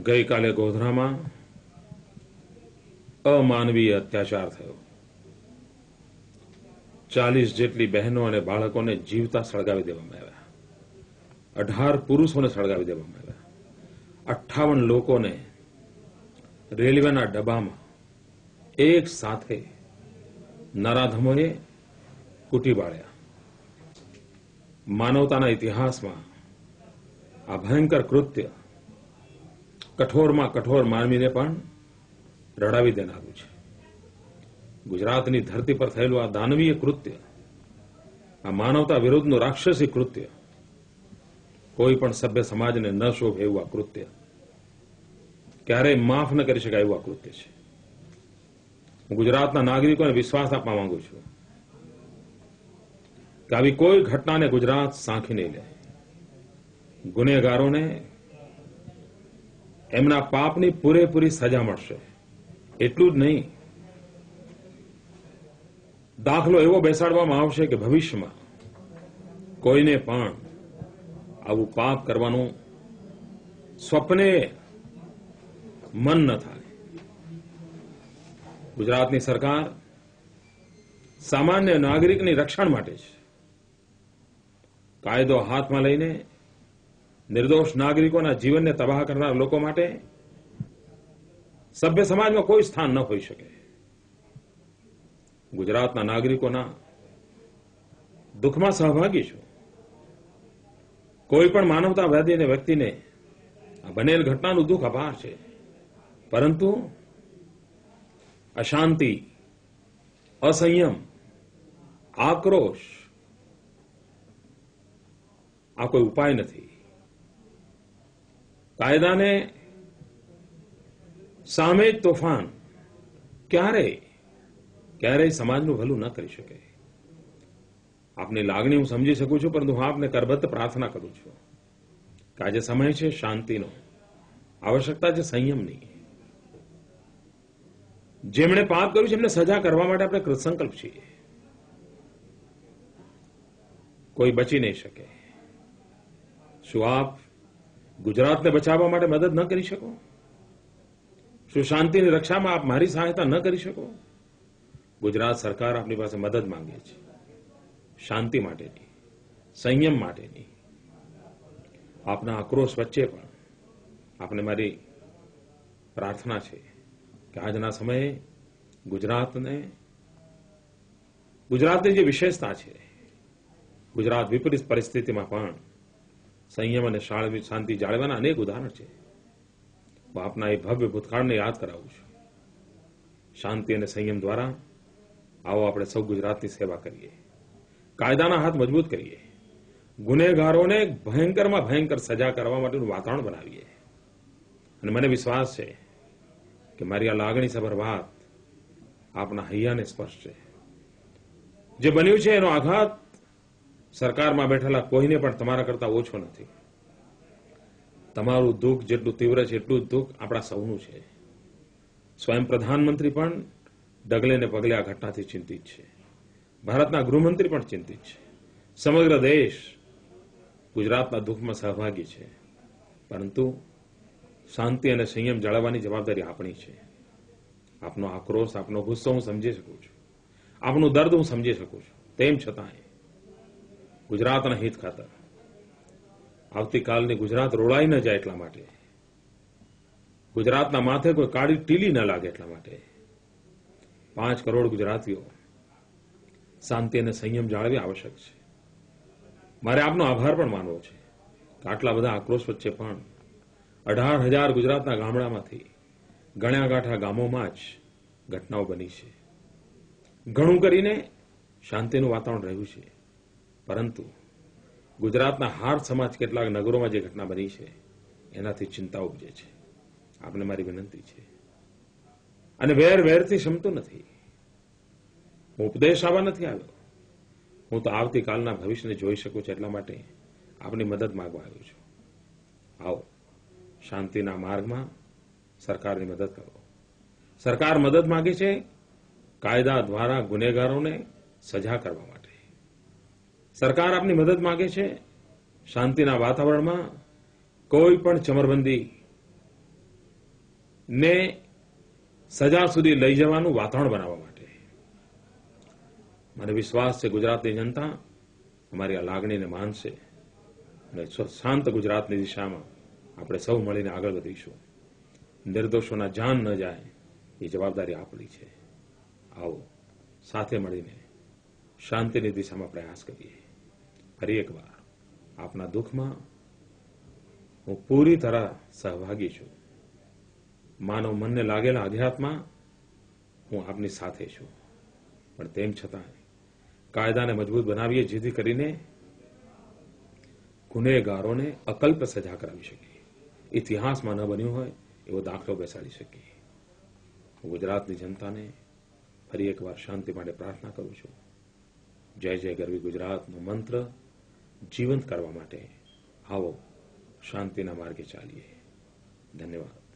ગઈકાલે ગોધરામાં અમાનવીય અત્યાચાર થયો। 40 જેટલી બહેનો અને બાળકોને જીવતા સળગાવી દેવામાં આવ્યા। 18 પુરુષોને સળગાવી દેવામાં આવ્યા। 58 લોકોને રેલવેના ડબ્બામાં એક સાથે નરાધમોએ કૂટી પાડ્યા। માનવતાના ઇતિહાસમાં આ ભયંકર કૃત્ય કઠોરમાં કઠોર માનવીને પણ રડાવી દેનારું છે। ગુજરાતની ધરતી પર થયેલું આ દાનવીય કૃત્ય, આ માનવતા વિરુદ્ધનું રાક્ષસી કૃત્ય, કોઈ પણ સભ્ય સમાજને ન શોભે એવું આ કૃત્ય, ક્યારેય માફ ન કરી શકાય એવું આ કૃત્ય છે। હું ગુજરાતના નાગરિકોને વિશ્વાસ આપવા માંગુ છું કે આવી કોઈ ઘટનાને ગુજરાત સાંખી નહીં લે। ગુનેગારોને એમના પાપની પૂરેપૂરી સજા મળશે। એટલું જ નહીં, દાખલો એવો બેસાડવામાં આવશે કે ભવિષ્યમાં કોઈને પણ આવું પાપ કરવાનું સ્વપ્ને મન ન થાય। ગુજરાતની સરકાર સામાન્ય નાગરિકની રક્ષણ માટે છે। કાયદો હાથમાં લઈને નિર્દોષ નાગરિકોના જીવનને તબાહ કરનાર લોકો માટે સભ્ય સમાજમાં કોઈ સ્થાન ન હોઈ શકે। ગુજરાતના નાગરિકોના દુઃખમાં સહભાગી છું। કોઈ પણ માનવતાવાદી અને વ્યક્તિને આ બનેલ ઘટનાનું દુઃખ અપાર છે, પરંતુ અશાંતિ, અસંયમ, આક્રોશ આ કોઈ ઉપાય નથી। કાયદાને સામે જ તોફાન ક્યારેય સમાજનું ભલું ન કરી શકે। આપની લાગણી હું સમજી શકું છું, પરંતુ હું આપને કરબદ્ધ પ્રાર્થના કરું છું કે આજે સમય છે શાંતિનો, આવશ્યકતા છે સંયમની। જેમણે પાપ કર્યું છે એમને સજા કરવા માટે આપણે કૃતસંકલ્પ છીએ। કોઈ બચી નહીં શકે। શું આપ ગુજરાતને બચાવવા માટે મદદ ન કરી શકો? શું શાંતિની રક્ષામાં આપ મારી સહાયતા ન કરી શકો? ગુજરાત સરકાર આપની પાસે મદદ માંગે છે, શાંતિ માટેની, સંયમ માટેની। આપના આક્રોશ વચ્ચે પણ આપને મારી પ્રાર્થના છે કે આજના સમયે ગુજરાતની જે વિશેષતા છે, ગુજરાત વિપરીત પરિસ્થિતિમાં પણ સંયમ અને શાંતિ જાળવવાના અનેક ઉદાહરણ છે। હું આપના એ ભવ્ય ભૂતકાળને યાદ કરાવું છું। શાંતિ અને સંયમ દ્વારા આવો આપણે સૌ ગુજરાતની સેવા કરીએ, કાયદાના હાથ મજબૂત કરીએ, ગુનેગારોને ભયંકરમાં ભયંકર સજા કરવા માટેનું વાતાવરણ બનાવીએ। અને મને વિશ્વાસ છે કે મારી આ લાગણીસભર વાત આપના હૈયાને સ્પર્શશે। જે બન્યું છે એનો આઘાત સરકારમાં બેઠેલા કોઈને પણ તમારા કરતા ઓછો નથી। તમારું દુઃખ જેટલું તીવ્ર છે એટલું જ દુઃખ આપણા સૌનું છે। સ્વયં પ્રધાનમંત્રી પણ ડગલે ને પગલે આ ઘટનાથી ચિંતિત છે। ભારતના ગૃહમંત્રી પણ ચિંતિત છે। સમગ્ર દેશ ગુજરાતના દુઃખમાં સહભાગી છે, પરંતુ શાંતિ અને સંયમ જાળવવાની જવાબદારી આપણી છે। આપનો આક્રોશ, આપનો ગુસ્સો હું સમજી શકું છું, આપનું દર્દ હું સમજી શકું છું। તેમ છતાંય ગુજરાતના હિત ખાતર આવતીકાલની ગુજરાત રોળાઈ ન જાય એટલા માટે, ગુજરાતના માથે કોઈ કાળી ટીલી ન લાગે એટલા માટે 5 કરોડ ગુજરાતીઓ શાંતિ અને સંયમ જાળવી આવશ્યક છે। મારે આપનો આભાર પણ માનવો છે કે આટલા બધા આક્રોશ વચ્ચે પણ 18,000 ગુજરાતના ગામડામાંથી ગણ્યા ગાંઠા ગામોમાં જ ઘટનાઓ બની છે। ઘણું કરીને શાંતિનું વાતાવરણ રહ્યું છે, પરંતુ ગુજરાતના હાર સમાજ કેટલાક નગરોમાં જે ઘટના બની છે એનાથી ચિંતા ઉપજે છે। આપને મારી વિનંતી છે, અને વેરથી ક્ષમતું નથી। હું ઉપદેશ આવવા નથી આવ્યો, હું તો આવતીકાલના ભવિષ્યને જોઈ શકું છું, એટલા માટે આપની મદદ માંગવા આવ્યો છું। આવો શાંતિના માર્ગમાં સરકારની મદદ કરો। સરકાર મદદ માંગે છે કાયદા દ્વારા ગુનેગારોને સજા કરવા માટે। સરકાર આપની મદદ માંગે છે શાંતિના વાતાવરણમાં કોઈ પણ ચમરબંધી ને સજા સુધી લઈ જવાનું વાતાવરણ બનાવવા માટે મને વિશ્વાસ છે ગુજરાતની જનતા અમારી આ લાગણીને માનશે અને શાંત ગુજરાતની દિશામાં આપણે સૌ મળીને આગળ વધીશું. નિર્દોષોના જાન ન જાય એ જવાબદારી આપણી છે. આવો સાથે મળીને શાંતિની દિશામાં પ્રયાસ કરીએ. ફરી એકવાર આપના દુઃખમાં હું પૂરી તરહ સહભાગી છું. માનવ મનને લાગેલા આઘાતમાં હું આપની સાથે છું. પણ તેમ છતાં કાયદાને મજબૂત બનાવીએ જેથી કરીને ગુનેગારોને અકલ્પ સજા કરાવી શકીએ. ઇતિહાસમાં ન બન્યું હોય એવો દાખલો બેસાડી શકીએ. હું ગુજરાતની જનતાને ફરી એકવાર શાંતિ માટે પ્રાર્થના કરું છું. જય જય ગરવી ગુજરાતનો મંત્ર જીવંત કરવા માટે આવો શાંતિના માર્ગે ચાલીએ. ધન્યવાદ.